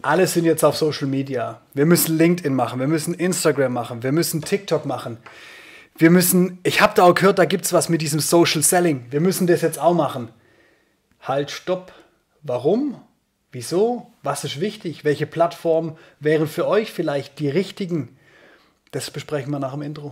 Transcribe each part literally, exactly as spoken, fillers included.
alle sind jetzt auf Social Media. Wir müssen LinkedIn machen, wir müssen Instagram machen, wir müssen TikTok machen. Wir müssen, ich habe da auch gehört, da gibt es was mit diesem Social Selling. Wir müssen das jetzt auch machen. Halt, stopp. Warum? Wieso? Was ist wichtig? Welche Plattformen wären für euch vielleicht die richtigen? Das besprechen wir nach dem Intro.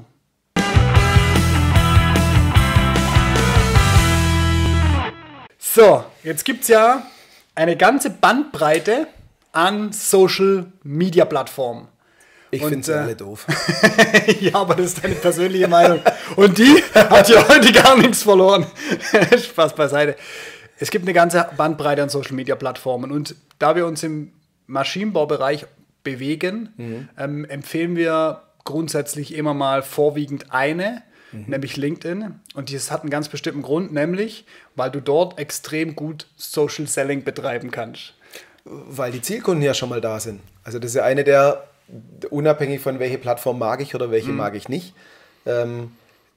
So, jetzt gibt es ja eine ganze Bandbreite an Social Media Plattformen. Ich finde sie äh, alle doof. Ja, aber das ist deine persönliche Meinung. Und die hat ja heute gar nichts verloren. Spaß beiseite. Es gibt eine ganze Bandbreite an Social-Media-Plattformen. Und da wir uns im Maschinenbaubereich bewegen, mhm. ähm, empfehlen wir grundsätzlich immer mal vorwiegend eine, mhm. nämlich LinkedIn. Und das hat einen ganz bestimmten Grund, nämlich, weil du dort extrem gut Social Selling betreiben kannst. Weil die Zielkunden ja schon mal da sind. Also das ist ja eine der unabhängig von welche Plattform mag ich oder welche mhm. mag ich nicht. Ähm,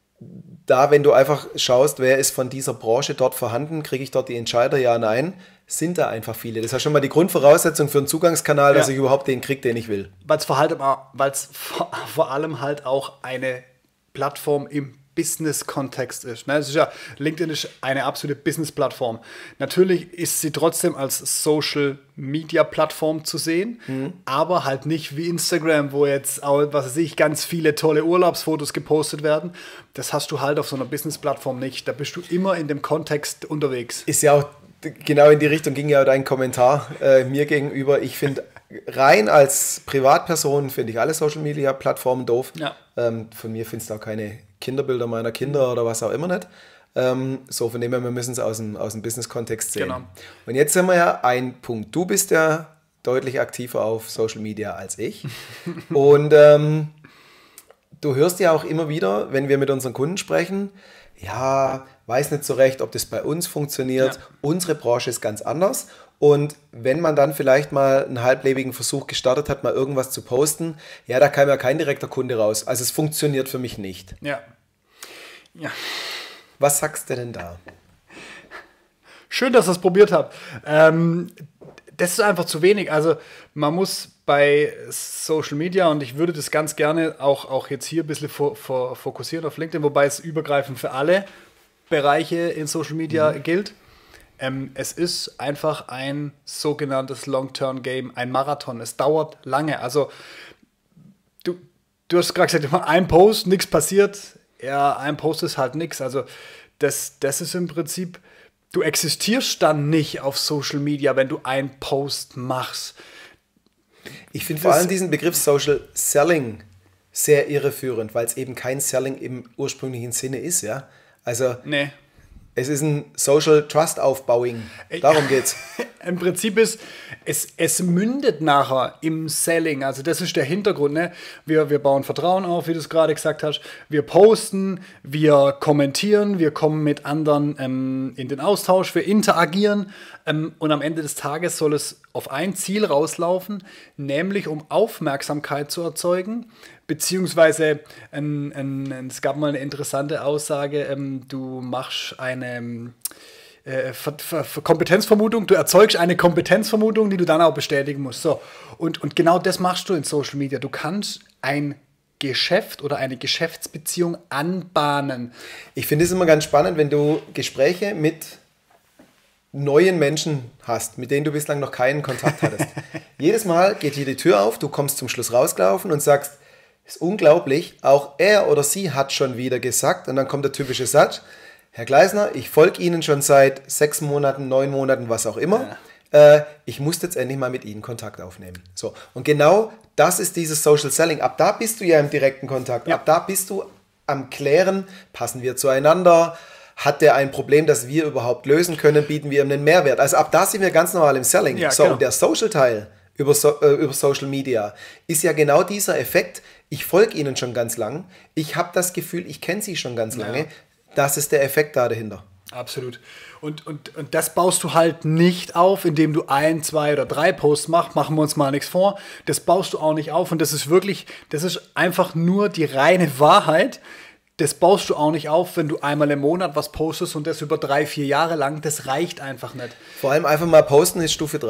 da, wenn du einfach schaust, wer ist von dieser Branche dort vorhanden, kriege ich dort die Entscheider, ja, nein, sind da einfach viele. Das ist schon mal die Grundvoraussetzung für einen Zugangskanal, ja. dass ich überhaupt den kriege, den ich will. Weil es vor, halt, vor, vor allem halt auch eine Plattform im Business-Kontext ist. Ne? Es ist ja, LinkedIn ist eine absolute Business-Plattform. Natürlich ist sie trotzdem als Social-Media-Plattform zu sehen, mhm. aber halt nicht wie Instagram, wo jetzt auch, was weiß ich, ganz viele tolle Urlaubsfotos gepostet werden. Das hast du halt auf so einer Business-Plattform nicht. Da bist du immer in dem Kontext unterwegs. Ist ja auch genau in die Richtung, ging ja dein Kommentar äh, mir gegenüber. Ich finde rein als Privatperson finde ich alle Social-Media-Plattformen doof. Ja. Ähm, von mir findest du auch keine Kinderbilder meiner Kinder oder was auch immer nicht. Ähm, so, von dem her, wir müssen es aus dem, aus dem Business-Kontext sehen. Genau. Und jetzt sind wir ja ein Punkt. Du bist ja deutlich aktiver auf Social Media als ich. Und ähm, du hörst ja auch immer wieder, wenn wir mit unseren Kunden sprechen, ja, weiß nicht so recht, ob das bei uns funktioniert. Ja. Unsere Branche ist ganz anders. Und wenn man dann vielleicht mal einen halblebigen Versuch gestartet hat, mal irgendwas zu posten, ja, da kam ja kein direkter Kunde raus. Also es funktioniert für mich nicht. Ja. Ja. Was sagst du denn da? Schön, dass ihr es probiert habt. Ähm, das ist einfach zu wenig. Also man muss bei Social Media, und ich würde das ganz gerne auch, auch jetzt hier ein bisschen fo- fo- fokussieren auf LinkedIn, wobei es übergreifend für alle Bereiche in Social Media mhm. gilt. Ähm, es ist einfach ein sogenanntes Long-Term-Game, ein Marathon. Es dauert lange. Also du, du hast gerade gesagt, immer ein Post, nichts passiert. Ja, ein Post ist halt nichts. Also das, das ist im Prinzip, du existierst dann nicht auf Social Media, wenn du einen Post machst. Ich finde vor allem diesen Begriff Social Selling sehr irreführend, weil es eben kein Selling im ursprünglichen Sinne ist. Ja? Also nee. Es ist ein Social Trust Aufbauing. Darum geht's. Im Prinzip ist es, es mündet nachher im Selling. Also das ist der Hintergrund. Ne? Wir, wir bauen Vertrauen auf, wie du es gerade gesagt hast. Wir posten, wir kommentieren, wir kommen mit anderen ähm, in den Austausch, wir interagieren. Ähm, und am Ende des Tages soll es auf ein Ziel rauslaufen, nämlich um Aufmerksamkeit zu erzeugen. Beziehungsweise, ähm, ähm, es gab mal eine interessante Aussage, ähm, du machst eine äh, Ver- Ver- Kompetenzvermutung, du erzeugst eine Kompetenzvermutung, die du dann auch bestätigen musst. So. Und, und genau das machst du in Social Media. Du kannst ein Geschäft oder eine Geschäftsbeziehung anbahnen. Ich finde es immer ganz spannend, wenn du Gespräche mit neuen Menschen hast, mit denen du bislang noch keinen Kontakt hattest. Jedes Mal geht hier die Tür auf, du kommst zum Schluss rausgelaufen und sagst, ist unglaublich, auch er oder sie hat schon wieder gesagt, und dann kommt der typische Satz, Herr Gleisner, ich folge Ihnen schon seit sechs Monaten, neun Monaten, was auch immer, ja. äh, ich muss jetzt endlich mal mit Ihnen Kontakt aufnehmen. So. Und genau das ist dieses Social Selling. Ab da bist du ja im direkten Kontakt, ja. ab da bist du am Klären, passen wir zueinander, hat der ein Problem, das wir überhaupt lösen können, bieten wir ihm einen Mehrwert. Also ab da sind wir ganz normal im Selling. Ja, so, genau. Und der Social-Teil über, so, äh, über Social Media ist ja genau dieser Effekt. Ich folge Ihnen schon ganz lang. Ich habe das Gefühl, ich kenne Sie schon ganz lange. Ja. Das ist der Effekt da dahinter. Absolut. Und, und, und das baust du halt nicht auf, indem du ein, zwei oder drei Posts machst. Machen wir uns mal nichts vor. Das baust du auch nicht auf. Und das ist wirklich, das ist einfach nur die reine Wahrheit. Das baust du auch nicht auf, wenn du einmal im Monat was postest und das über drei, vier Jahre lang. Das reicht einfach nicht. Vor allem einfach mal posten ist Stufe drei.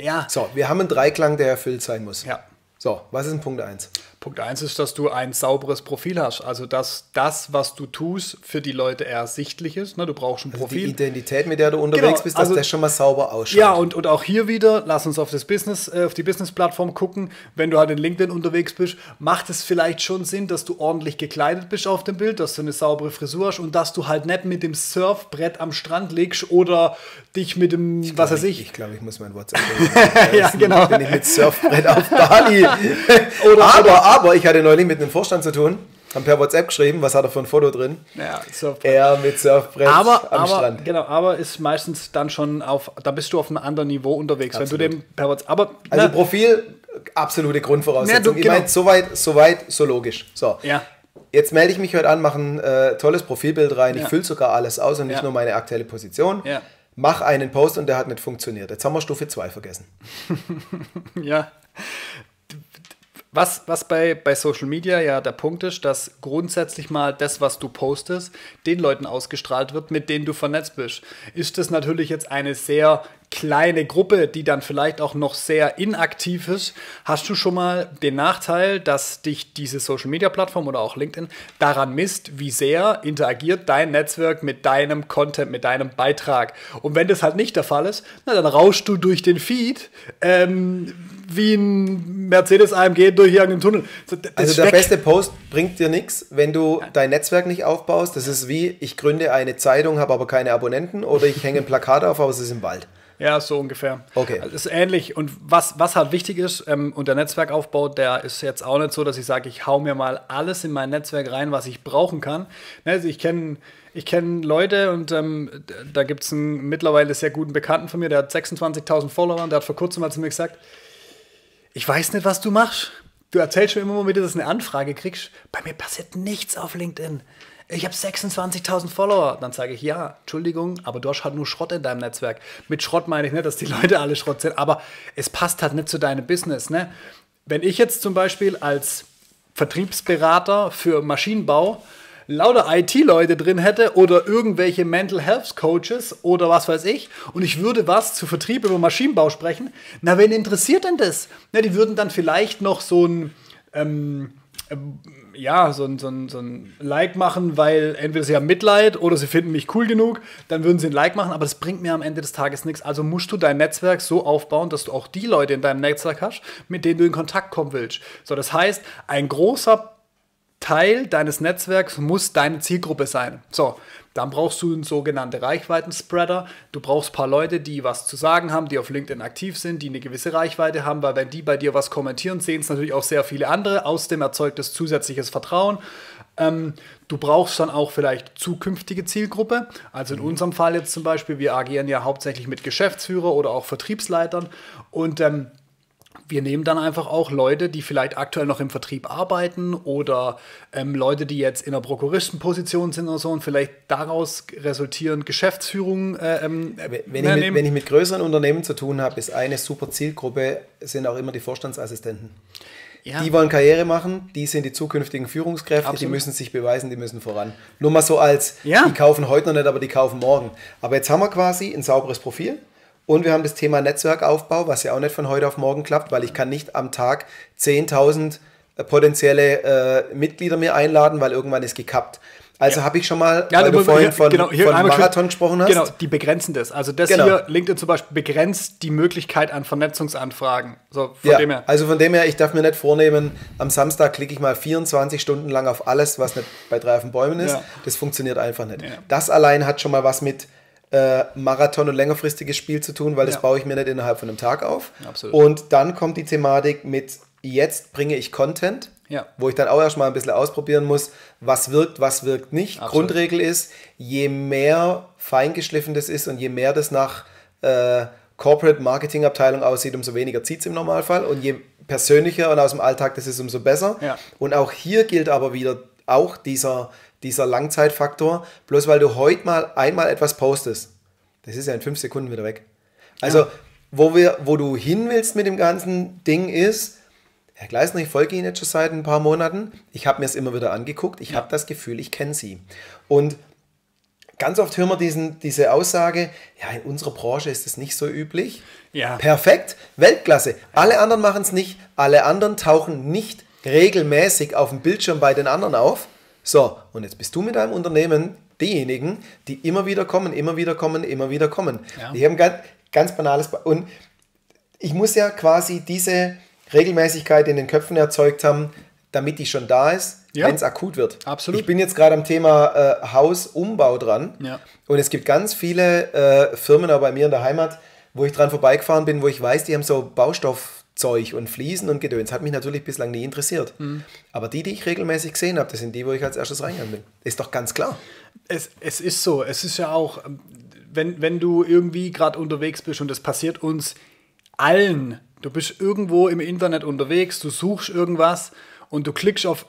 Ja. So, wir haben einen Dreiklang, der erfüllt sein muss. Ja. So, was ist denn Punkt eins? Punkt eins ist, dass du ein sauberes Profil hast. Also, dass das, was du tust, für die Leute ersichtlich ist. Ne, du brauchst ein Also Profil. die Identität, mit der du unterwegs Genau, bist, dass also, das schon mal sauber ausschaut. Ja, und, und auch hier wieder, lass uns auf das Business, äh, auf die Business-Plattform gucken. Wenn du halt in LinkedIn unterwegs bist, macht es vielleicht schon Sinn, dass du ordentlich gekleidet bist auf dem Bild, dass du eine saubere Frisur hast und dass du halt nicht mit dem Surfbrett am Strand liegst oder dich mit dem, ich was glaub, weiß ich. Ich, ich glaube, ich muss mein WhatsApp Ja, genau. Bin ich mit Surfbrett auf Bali. oder, aber, oder. aber, ich hatte neulich mit einem Vorstand zu tun, haben per WhatsApp geschrieben, was hat er für ein Foto drin? Ja, Surfbrett. Er mit Surfbrett aber, am aber, Strand. Genau, aber ist meistens dann schon auf, da bist du auf einem anderen Niveau unterwegs. Absolut. Wenn du dem per WhatsApp, aber, Also na, Profil, absolute Grundvoraussetzung. Ja, du, ich genau. meine, soweit, soweit, so logisch. So. Ja. Jetzt melde ich mich heute an, mache ein äh, tolles Profilbild rein, Ja. ich fülle sogar alles aus und nicht Ja. nur meine aktuelle Position. Ja. Mach einen Post und der hat nicht funktioniert. Jetzt haben wir Stufe zwei vergessen. Ja. Was, was bei, bei Social Media ja der Punkt ist, dass grundsätzlich mal das, was du postest, den Leuten ausgestrahlt wird, mit denen du vernetzt bist. Ist das natürlich jetzt eine sehr kleine Gruppe, die dann vielleicht auch noch sehr inaktiv ist, hast du schon mal den Nachteil, dass dich diese Social-Media-Plattform oder auch LinkedIn daran misst, wie sehr interagiert dein Netzwerk mit deinem Content, mit deinem Beitrag. Und wenn das halt nicht der Fall ist, na, dann rauschst du durch den Feed ähm, wie ein Mercedes-A M G durch irgendeinen Tunnel. Das Also ist der weg. beste Post bringt dir nichts, wenn du dein Netzwerk nicht aufbaust. Das ist wie, ich gründe eine Zeitung, habe aber keine Abonnenten oder ich hänge ein Plakat auf, aber es ist im Wald. Ja, so ungefähr. Okay. Also es ist ähnlich. Und was, was halt wichtig ist, ähm, und der Netzwerkaufbau, der ist jetzt auch nicht so, dass ich sage, ich hau mir mal alles in mein Netzwerk rein, was ich brauchen kann. Ne, also ich kenne ich kenn Leute und ähm, da gibt es einen mittlerweile sehr guten Bekannten von mir, der hat sechsundzwanzigtausend Follower und der hat vor kurzem mal zu mir gesagt, ich weiß nicht, was du machst. Du erzählst schon immer mal wieder, dass du eine Anfrage kriegst. Bei mir passiert nichts auf LinkedIn. Ich habe sechsundzwanzigtausend Follower. Dann sage ich, ja, Entschuldigung, aber du hast halt nur Schrott in deinem Netzwerk. Mit Schrott meine ich nicht, dass die Leute alle Schrott sind, aber es passt halt nicht zu deinem Business. Ne? Wenn ich jetzt zum Beispiel als Vertriebsberater für Maschinenbau lauter I T-Leute drin hätte oder irgendwelche Mental Health Coaches oder was weiß ich und ich würde was zu Vertrieb über Maschinenbau sprechen, na, wen interessiert denn das? Na, die würden dann vielleicht noch so ein ähm, ähm, ja, so ein, so, ein, so ein Like machen, weil entweder sie haben Mitleid oder sie finden mich cool genug, dann würden sie ein Like machen, aber das bringt mir am Ende des Tages nichts. Also musst du dein Netzwerk so aufbauen, dass du auch die Leute in deinem Netzwerk hast, mit denen du in Kontakt kommen willst. So, das heißt, ein großer Teil deines Netzwerks muss deine Zielgruppe sein. So, dann brauchst du einen sogenannten Reichweiten-Spreader. Du brauchst ein paar Leute, die was zu sagen haben, die auf LinkedIn aktiv sind, die eine gewisse Reichweite haben, weil wenn die bei dir was kommentieren, sehen es natürlich auch sehr viele andere. Außerdem erzeugt es zusätzliches Vertrauen. Ähm, du brauchst dann auch vielleicht zukünftige Zielgruppe. Also in unserem Fall jetzt zum Beispiel, wir agieren ja hauptsächlich mit Geschäftsführer oder auch Vertriebsleitern und ähm, wir nehmen dann einfach auch Leute, die vielleicht aktuell noch im Vertrieb arbeiten oder ähm, Leute, die jetzt in einer Prokuristenposition sind oder so und vielleicht daraus resultieren Geschäftsführung. Äh, ähm, wenn, ich mit, wenn ich mit größeren Unternehmen zu tun habe, ist eine super Zielgruppe, sind auch immer die Vorstandsassistenten. Ja. Die wollen Karriere machen, die sind die zukünftigen Führungskräfte, Absolut. Die müssen sich beweisen, die müssen voran. Nur mal so als, ja. Die kaufen heute noch nicht, aber die kaufen morgen. Aber jetzt haben wir quasi ein sauberes Profil. Und wir haben das Thema Netzwerkaufbau, was ja auch nicht von heute auf morgen klappt, weil ich kann nicht am Tag zehntausend potenzielle äh, Mitglieder mir einladen, weil irgendwann ist gekappt. Also ja. habe ich schon mal, ja, weil du vorhin hier, von, genau, hier von Marathon schön, gesprochen hast. Genau, die begrenzen das. Also das genau. hier, LinkedIn zum Beispiel, begrenzt die Möglichkeit an Vernetzungsanfragen. So, von ja, dem her. Also von dem her, ich darf mir nicht vornehmen, am Samstag klicke ich mal vierundzwanzig Stunden lang auf alles, was nicht bei drei auf den Bäumen ist. Ja. Das funktioniert einfach nicht. Ja. Das allein hat schon mal was mit Äh, Marathon und längerfristiges Spiel zu tun, weil das ja. baue ich mir nicht innerhalb von einem Tag auf. Absolut. Und dann kommt die Thematik mit, jetzt bringe ich Content, ja. wo ich dann auch erstmal ein bisschen ausprobieren muss, was wirkt, was wirkt nicht. Absolut. Grundregel ist, je mehr feingeschliffen das ist und je mehr das nach äh, Corporate Marketing Abteilung aussieht, umso weniger zieht es im Normalfall und je persönlicher und aus dem Alltag das ist, umso besser. Ja. Und auch hier gilt aber wieder auch dieser dieser Langzeitfaktor, bloß weil du heute mal einmal etwas postest, das ist ja in fünf Sekunden wieder weg. Also, ja. wo, wir, wo du hin willst mit dem ganzen Ding ist, Herr Gleisner, ich folge Ihnen jetzt schon seit ein paar Monaten, ich habe mir es immer wieder angeguckt, ich ja. habe das Gefühl, ich kenne Sie. Und ganz oft hören wir diesen, diese Aussage, ja, in unserer Branche ist das nicht so üblich. Ja. Perfekt, Weltklasse. Alle anderen machen es nicht, alle anderen tauchen nicht regelmäßig auf dem Bildschirm bei den anderen auf. So, und jetzt bist du mit deinem Unternehmen diejenigen, die immer wieder kommen, immer wieder kommen, immer wieder kommen. Ja. Ich habe ein ganz, ganz banales... Be- und ich muss ja quasi diese Regelmäßigkeit in den Köpfen erzeugt haben, damit die schon da ist, ja. wenn es akut wird. Absolut. Ich bin jetzt gerade am Thema äh, Hausumbau dran. Ja. Und es gibt ganz viele äh, Firmen auch bei mir in der Heimat, wo ich dran vorbeigefahren bin, wo ich weiß, die haben so Baustoffzeug und Fliesen und Gedöns. Hat mich natürlich bislang nie interessiert. Mhm. Aber die, die ich regelmäßig gesehen habe, das sind die, wo ich als erstes reingegangen bin. Ist doch ganz klar. Es, es ist so. Es ist ja auch, wenn, wenn du irgendwie gerade unterwegs bist, und das passiert uns allen. Du bist irgendwo im Internet unterwegs, du suchst irgendwas und du klickst auf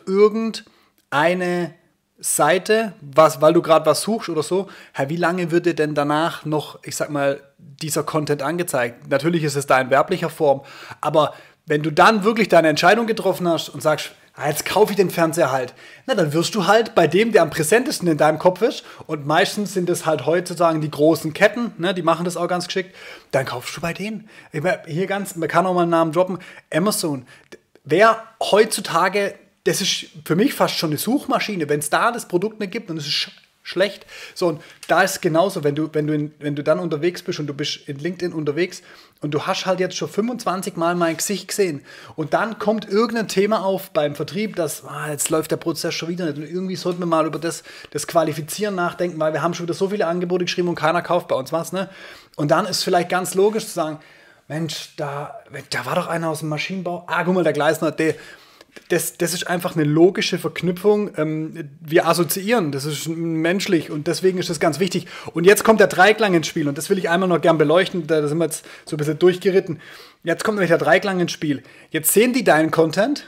irgendeine Seite, was, weil du gerade was suchst oder so. Hey, wie lange wird dir denn danach noch, ich sag mal, dieser Content angezeigt? Natürlich ist es da in werblicher Form, aber wenn du dann wirklich deine Entscheidung getroffen hast und sagst, ah, jetzt kaufe ich den Fernseher halt, na, dann wirst du halt bei dem, der am präsentesten in deinem Kopf ist, und meistens sind es halt heutzutage die großen Ketten, ne, die machen das auch ganz geschickt, dann kaufst du bei denen. Ich meine, hier ganz, man kann auch mal einen Namen droppen, Amazon. Wer heutzutage, das ist für mich fast schon eine Suchmaschine, wenn es da das Produkt nicht gibt, dann ist es sch- schlecht. So, und da ist es genauso, wenn du, wenn du, in, wenn du dann unterwegs bist und du bist in LinkedIn unterwegs und du hast halt jetzt schon fünfundzwanzig Mal mein Gesicht gesehen und dann kommt irgendein Thema auf beim Vertrieb, dass ah, jetzt läuft der Prozess schon wieder nicht und irgendwie sollten wir mal über das, das Qualifizieren nachdenken, weil wir haben schon wieder so viele Angebote geschrieben und keiner kauft bei uns was, ne? Und dann ist vielleicht ganz logisch zu sagen, Mensch, da, da war doch einer aus dem Maschinenbau, ah, guck mal, der Gleisner, der Das, das ist einfach eine logische Verknüpfung. Ähm, wir assoziieren, das ist menschlich und deswegen ist das ganz wichtig. Und jetzt kommt der Dreiklang ins Spiel und das will ich einmal noch gern beleuchten, da sind wir jetzt so ein bisschen durchgeritten. Jetzt kommt nämlich der Dreiklang ins Spiel. Jetzt sehen die deinen Content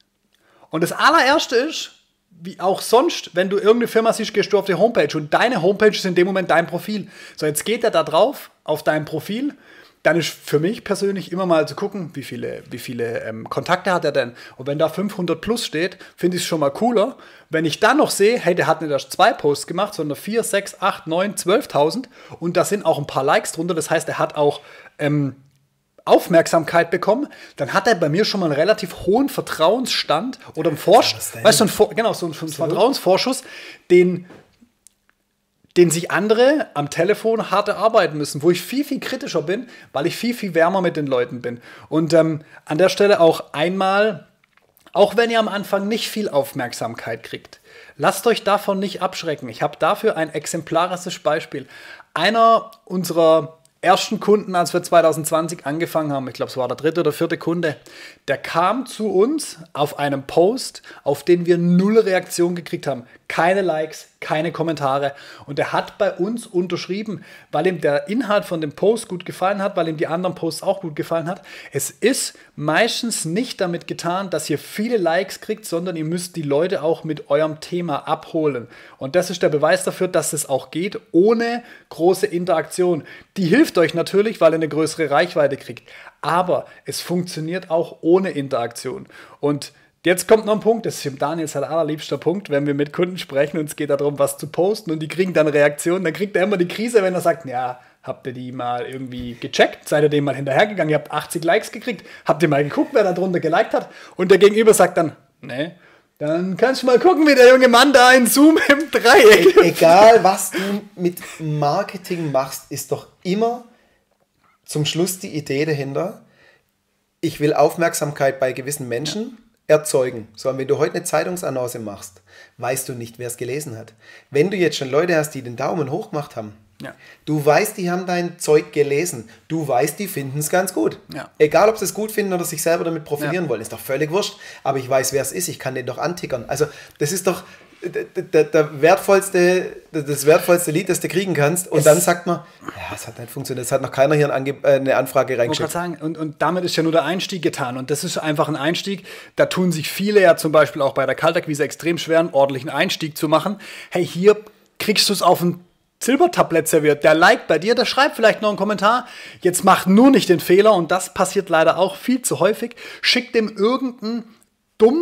und das allererste ist, wie auch sonst, wenn du irgendeine Firma siehst, gehst du auf die Homepage und deine Homepage ist in dem Moment dein Profil. So, jetzt geht er da drauf, auf dein Profil. Dann ist für mich persönlich immer mal zu gucken, wie viele, wie viele ähm, Kontakte hat er denn. Und wenn da fünfhundert plus steht, finde ich es schon mal cooler. Wenn ich dann noch sehe, hey, der hat nicht erst zwei Posts gemacht, sondern vier, sechs, acht, neun, zwölftausend. Und da sind auch ein paar Likes drunter. Das heißt, er hat auch ähm, Aufmerksamkeit bekommen. Dann hat er bei mir schon mal einen relativ hohen Vertrauensstand oder einen Vorschuss, weißt du, ein Vor- genau, so einen Vertrauensvorschuss, den den sich andere am Telefon hart erarbeiten müssen, wo ich viel, viel kritischer bin, weil ich viel, viel wärmer mit den Leuten bin. Und ähm, an der Stelle auch einmal, auch wenn ihr am Anfang nicht viel Aufmerksamkeit kriegt, lasst euch davon nicht abschrecken. Ich habe dafür ein exemplarisches Beispiel. Einer unserer ersten Kunden, als wir zwanzig zwanzig angefangen haben, ich glaube, es war der dritte oder vierte Kunde, der kam zu uns auf einem Post, auf den wir null Reaktion gekriegt haben. Keine Likes, keine Kommentare. Und er hat bei uns unterschrieben, weil ihm der Inhalt von dem Post gut gefallen hat, weil ihm die anderen Posts auch gut gefallen hat. Es ist meistens nicht damit getan, dass ihr viele Likes kriegt, sondern ihr müsst die Leute auch mit eurem Thema abholen. Und das ist der Beweis dafür, dass es auch geht, ohne große Interaktion. Die hilft euch natürlich, weil ihr eine größere Reichweite kriegt. Aber es funktioniert auch ohne Interaktion. Und jetzt kommt noch ein Punkt, das ist dem Daniel sein allerliebster Punkt, wenn wir mit Kunden sprechen und es geht darum, was zu posten und die kriegen dann Reaktionen, dann kriegt er immer die Krise, wenn er sagt, ja, habt ihr die mal irgendwie gecheckt? Seid ihr dem mal hinterhergegangen? Ihr habt achtzig Likes gekriegt? Habt ihr mal geguckt, wer da drunter geliked hat? Und der Gegenüber sagt dann, nee, dann kannst du mal gucken, wie der junge Mann da in Zoom im Dreieck. E- egal, was du mit Marketing machst, ist doch immer zum Schluss die Idee dahinter, ich will Aufmerksamkeit bei gewissen Menschen ja. erzeugen. So, und wenn du heute eine Zeitungsannonce machst, weißt du nicht, wer es gelesen hat. Wenn du jetzt schon Leute hast, die den Daumen hoch gemacht haben, ja. du weißt, die haben dein Zeug gelesen. Du weißt, die finden es ganz gut. Ja. Egal, ob sie es gut finden oder sich selber damit profilieren ja. wollen, ist doch völlig wurscht. Aber ich weiß, wer es ist. Ich kann den doch antickern. Also das ist doch der, der, der wertvollste, das wertvollste Lied, das du kriegen kannst. Und es dann sagt man, ja, es hat nicht funktioniert. Es hat noch keiner hier eine, Ange- eine Anfrage reingeschickt. Ich sagen, und, und damit ist ja nur der Einstieg getan. Und das ist einfach ein Einstieg. Da tun sich viele ja zum Beispiel auch bei der Kaltakquise extrem schwer, einen ordentlichen Einstieg zu machen. Hey, hier kriegst du es auf ein Silbertablett serviert. Der liked bei dir, der schreibt vielleicht noch einen Kommentar. Jetzt macht nur nicht den Fehler, und das passiert leider auch viel zu häufig. Schickt dem irgendeinen dummen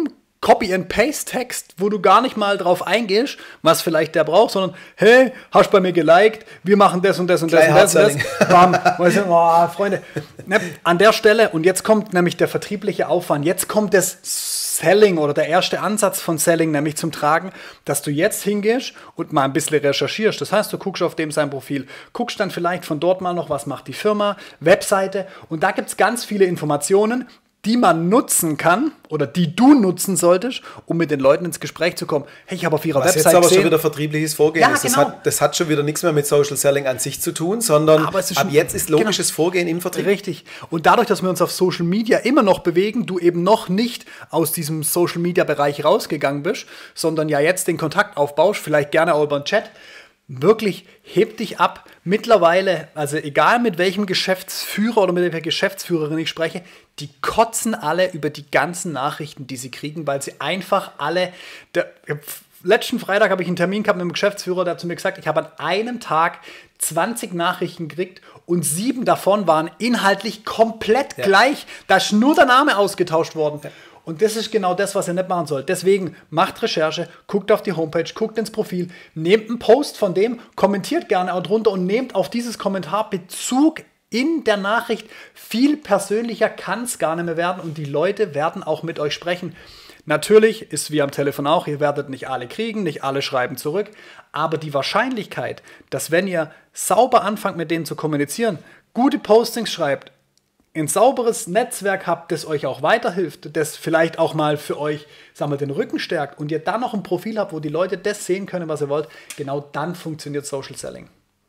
Copy-and-Paste-Text, wo du gar nicht mal drauf eingehst, was vielleicht der braucht, sondern hey, hast bei mir geliked, wir machen das und das und das und das und das. Bam. Weißt du, oh, Freunde, ne, an der Stelle, und jetzt kommt nämlich der vertriebliche Aufwand, jetzt kommt das Selling oder der erste Ansatz von Selling nämlich zum Tragen, dass du jetzt hingehst und mal ein bisschen recherchierst. Das heißt, du guckst auf dem sein Profil, guckst dann vielleicht von dort mal noch, was macht die Firma, Webseite, und da gibt es ganz viele Informationen, die man nutzen kann oder die du nutzen solltest, um mit den Leuten ins Gespräch zu kommen. Hey, ich habe auf ihrer Was Website jetzt aber gesehen, schon wieder vertriebliches Vorgehen ja, ist. Das, genau. hat, das hat schon wieder nichts mehr mit Social Selling an sich zu tun, sondern ab schon, jetzt ist logisches genau, Vorgehen im Vertrieb. Richtig. Und dadurch, dass wir uns auf Social Media immer noch bewegen, du eben noch nicht aus diesem Social Media Bereich rausgegangen bist, sondern ja jetzt den Kontakt aufbaust, vielleicht gerne auch über einen Chat, wirklich heb dich ab. Mittlerweile, also egal mit welchem Geschäftsführer oder mit welcher Geschäftsführerin ich spreche, die kotzen alle über die ganzen Nachrichten, die sie kriegen, weil sie einfach alle... Der, letzten Freitag habe ich einen Termin gehabt mit dem Geschäftsführer, der hat zu mir gesagt, ich habe an einem Tag zwanzig Nachrichten gekriegt und sieben davon waren inhaltlich komplett ja. gleich. Da ist nur der Name ausgetauscht worden. Ja. Und das ist genau das, was ihr nicht machen sollt. Deswegen macht Recherche, guckt auf die Homepage, guckt ins Profil, nehmt einen Post von dem, kommentiert gerne auch drunter und nehmt auf dieses Kommentar Bezug in der Nachricht. Viel persönlicher kann es gar nicht mehr werden und die Leute werden auch mit euch sprechen. Natürlich ist wie am Telefon auch, ihr werdet nicht alle kriegen, nicht alle schreiben zurück, aber die Wahrscheinlichkeit, dass wenn ihr sauber anfangt mit denen zu kommunizieren, gute Postings schreibt, ein sauberes Netzwerk habt, das euch auch weiterhilft, das vielleicht auch mal für euch, sagen wir, den Rücken stärkt und ihr dann noch ein Profil habt, wo die Leute das sehen können, was ihr wollt, genau dann funktioniert Social Selling.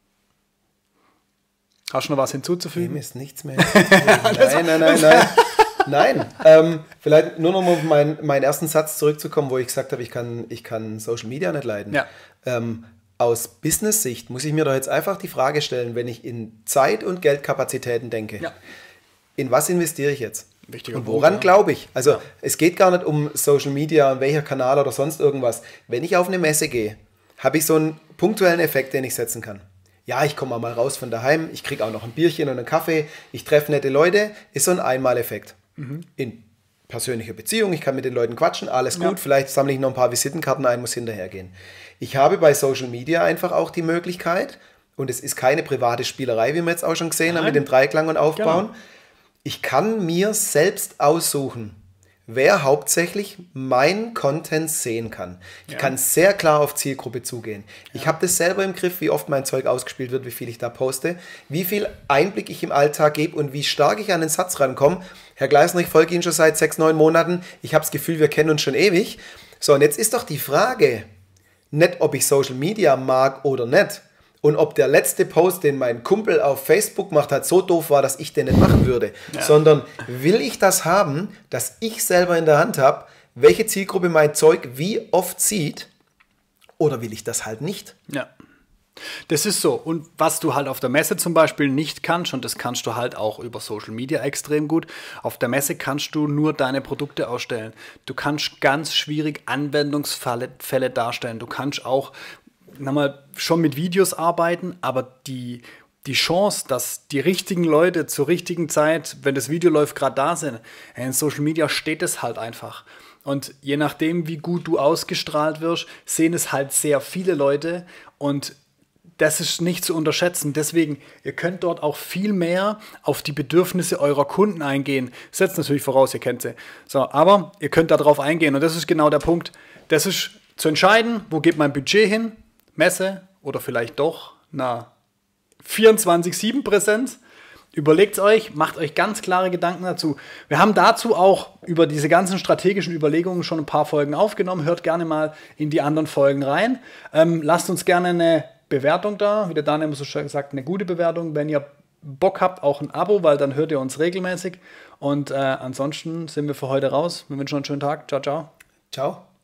Hast du noch was hinzuzufügen? Dem ist nichts mehr hinzuzufügen. Nein, nein, nein, nein. Nein, ähm, vielleicht nur noch mal auf meinen, meinen ersten Satz zurückzukommen, wo ich gesagt habe, ich kann, ich kann Social Media nicht leiden. Ja. Ähm, aus Business-Sicht muss ich mir doch jetzt einfach die Frage stellen, wenn ich in Zeit- und Geldkapazitäten denke, ja. in was investiere ich jetzt? Wichtiger und woran Punkt, ja. glaube ich? Also ja. es geht gar nicht um Social Media, welcher Kanal oder sonst irgendwas. Wenn ich auf eine Messe gehe, habe ich so einen punktuellen Effekt, den ich setzen kann. Ja, ich komme mal raus von daheim, ich kriege auch noch ein Bierchen und einen Kaffee, ich treffe nette Leute, ist so ein Einmaleffekt. Mhm. In persönlicher Beziehung, ich kann mit den Leuten quatschen, alles gut, ja. vielleicht sammle ich noch ein paar Visitenkarten ein, muss hinterhergehen. Ich habe bei Social Media einfach auch die Möglichkeit, und es ist keine private Spielerei, wie wir jetzt auch schon gesehen Nein. haben, mit dem Dreiklang und Aufbauen, genau. ich kann mir selbst aussuchen, wer hauptsächlich meinen Content sehen kann. Ich ja. kann sehr klar auf Zielgruppe zugehen. Ja. Ich habe das selber im Griff, wie oft mein Zeug ausgespielt wird, wie viel ich da poste, wie viel Einblick ich im Alltag gebe und wie stark ich an den Satz rankomme. Herr Gleisner, ich folge Ihnen schon seit sechs, neun Monaten. Ich habe das Gefühl, wir kennen uns schon ewig. So, und jetzt ist doch die Frage, nicht ob ich Social Media mag oder nicht, und ob der letzte Post, den mein Kumpel auf Facebook gemacht hat, so doof war, dass ich den nicht machen würde. Ja. Sondern will ich das haben, dass ich selber in der Hand habe, welche Zielgruppe mein Zeug wie oft sieht, oder will ich das halt nicht? Ja, das ist so. Und was du halt auf der Messe zum Beispiel nicht kannst, und das kannst du halt auch über Social Media extrem gut, auf der Messe kannst du nur deine Produkte ausstellen. Du kannst ganz schwierig Anwendungsfälle Fälle darstellen. Du kannst auch mal schon mit Videos arbeiten, aber die, die Chance, dass die richtigen Leute zur richtigen Zeit, wenn das Video läuft, gerade da sind, in Social Media steht es halt einfach. Und je nachdem, wie gut du ausgestrahlt wirst, sehen es halt sehr viele Leute und das ist nicht zu unterschätzen. Deswegen, ihr könnt dort auch viel mehr auf die Bedürfnisse eurer Kunden eingehen. Setzt natürlich voraus, ihr kennt sie. So, aber ihr könnt darauf eingehen und das ist genau der Punkt. Das ist zu entscheiden, wo geht mein Budget hin? Messe oder vielleicht doch na vierundzwanzig sieben Präsenz. Überlegt es euch, macht euch ganz klare Gedanken dazu. Wir haben dazu auch über diese ganzen strategischen Überlegungen schon ein paar Folgen aufgenommen. Hört gerne mal in die anderen Folgen rein. Ähm, lasst uns gerne eine Bewertung da. Wie der Daniel immer so schön sagt, eine gute Bewertung. Wenn ihr Bock habt, auch ein Abo, weil dann hört ihr uns regelmäßig. Und äh, ansonsten sind wir für heute raus. Wir wünschen euch einen schönen Tag. Ciao, ciao. Ciao.